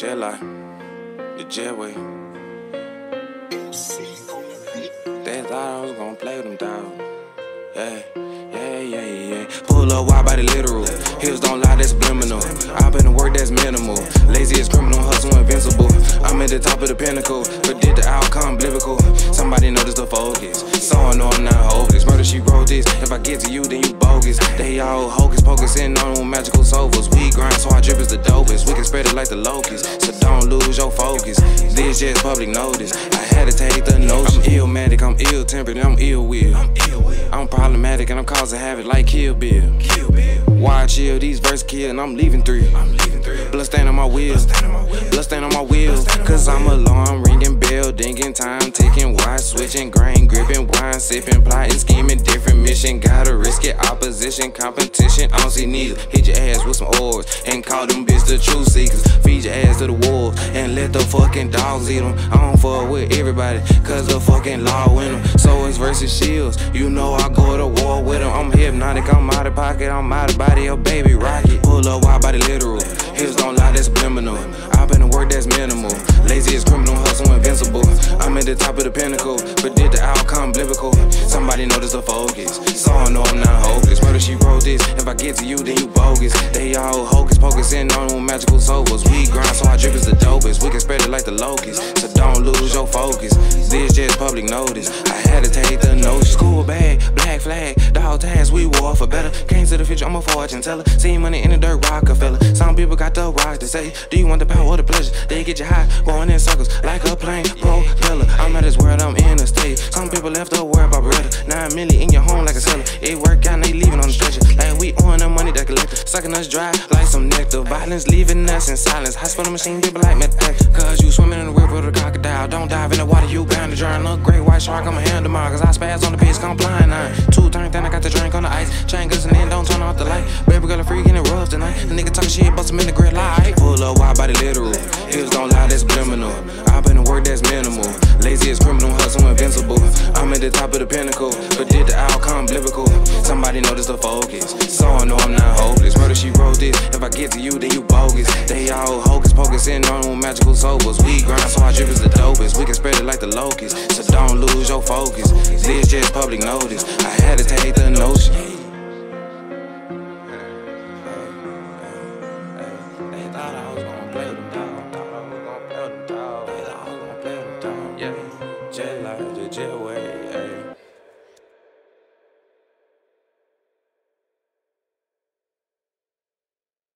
Jet life, the jetway. They thought I was gonna play with them, dog. Yeah. Pull up wide body literal. Hills don't lie, that's subliminal. I been to work, that's minimal. Lazy as criminal, hustle invincible. I'm at the top of the pinnacle. Predict the outcome, biblical. Somebody notice the focus. So I know I'm not hopeless. Murder, she wrote this. If I get to you, then you bogus. They all hocus pocus, sitting on magical sofas. We grind, so our drip is the dopest. We can spread it like the locusts, so don't lose your focus. This just public notice. I had to take the notion. I'm illmatic, I'm ill-tempered, and I'm ill-willed. I'm problematic and I'm causing havoc like Kill Bill. Why chill? These verses kill and I'm leaving 3. Blood stain on my wheels. Blood stain on my wheels. Cause I'm alarm ringing, bell dinging, time ticking, watch switching, grain gripping, wine sipping, plotting, scheming, different mission. Gotta risk it, opposition, competition. I don't see neither. Hit your ass with some oars and call them bitch the truth seekers. Feed your ass to the wolves and let the fucking dogs eat them. I don't fuck with everybody cause the fucking law win them. So it's versus shields. You know I go to war with them. I'm hypnotic, I'm out of pocket, I'm out of body, a baby rocket. Pull up wide body literal. Hills don't lie, that's subliminal. I been to work, that's minimal. Lazy as criminal, hustle invincible. I'm at the top of the pinnacle. Predict the outcome, biblical. Somebody notice the focus. So I know I'm not hopeless. Murder, she wrote this. If I get to you, then you bogus. They all hocus pocus, sitting on magical sofas. We grind, so our drip is the dopest. We can spread it like the locusts, so don't lose your focus. This just public notice. I had to take the notion. School bag, black flag, dog tags, we war for better. Came to the future, I'm a fortune teller. See money in the dirt, Rockefeller. Some people got the rocks to say, do you want the power or the pleasure? They get you high, going in circles like a plane propeller. I'm out this world, I'm in a state. Some people left the world about bread. 9 million in your home like a seller. It work out and they leaving on the stretcher. Like we on the money that collector. Sucking us dry like some nectar. Violence leaving us in silence. Hospital machine, people like meth. Cause you swimming in the river with a crocodile. Don't dive in the water, you bound to drown. A great white shark, I'ma handle mine. Cause I spaz on the pitch, come blind nine. 2 turn, then I got the drink on the ice. Chain goes and then don't turn off the light. Baby girl a freak and it rough tonight. The nigga talking shit, bust him in the grid light. Pull up wide body literal. Hills don't lie, that's subliminal. I been to work, that's minimal. Lazy as criminal, hustle invincible. I'm at the top of the pinnacle. Predict the outcome, biblical. Somebody notice the focus. So I know I'm not hopeless. Murder, she wrote this. If I get to you, then you bogus. They all hocus pocus, sitting on magical sofas. We grind, so our drip is the dopest. We can spread it like the locusts, so don't lose your focus. This just public notice. I had to take the notion. They thought I was